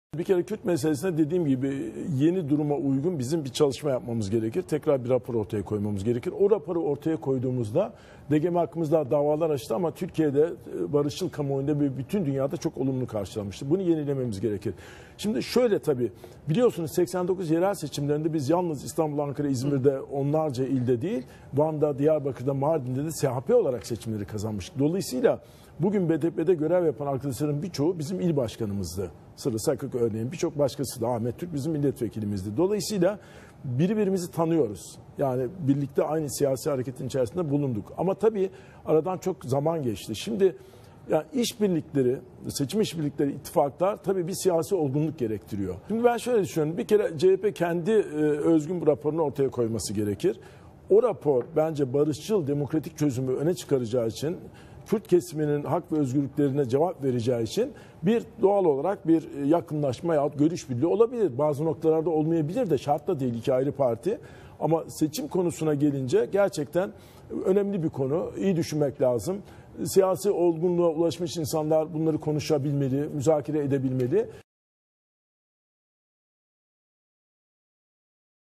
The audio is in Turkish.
Bir kere Kürt meselesinde dediğim gibi yeni duruma uygun bizim bir çalışma yapmamız gerekir. Tekrar bir rapor ortaya koymamız gerekir. O raporu ortaya koyduğumuzda DGM hakkımızda davalar açtı ama Türkiye'de barışçıl kamuoyunda ve bütün dünyada çok olumlu karşılanmıştı. Bunu yenilememiz gerekir. Şimdi şöyle tabii biliyorsunuz 89 yerel seçimlerinde biz yalnız İstanbul, Ankara, İzmir'de onlarca ilde değil Van'da, Diyarbakır'da, Mardin'de de CHP olarak seçimleri kazanmıştık. Dolayısıyla bugün BDP'de görev yapan arkadaşların birçoğu bizim il başkanımızdı. Sırrı Sakık örneğin birçok başkası da Ahmet Türk bizim milletvekilimizdi. Dolayısıyla birbirimizi tanıyoruz. Yani birlikte aynı siyasi hareketin içerisinde bulunduk. Ama tabii aradan çok zaman geçti. Şimdi yani işbirlikleri, seçim işbirlikleri, ittifaklar tabii bir siyasi olgunluk gerektiriyor. Şimdi ben şöyle düşünüyorum. Bir kere CHP kendi özgün bir raporunu ortaya koyması gerekir. O rapor bence barışçıl, demokratik çözümü öne çıkaracağı için Kürt kesiminin hak ve özgürlüklerine cevap vereceği için bir doğal olarak bir yakınlaşma yahut görüş birliği olabilir. Bazı noktalarda olmayabilir de şart da değil iki ayrı parti. Ama seçim konusuna gelince gerçekten önemli bir konu. İyi düşünmek lazım. Siyasi olgunluğa ulaşmış insanlar bunları konuşabilmeli, müzakere edebilmeli.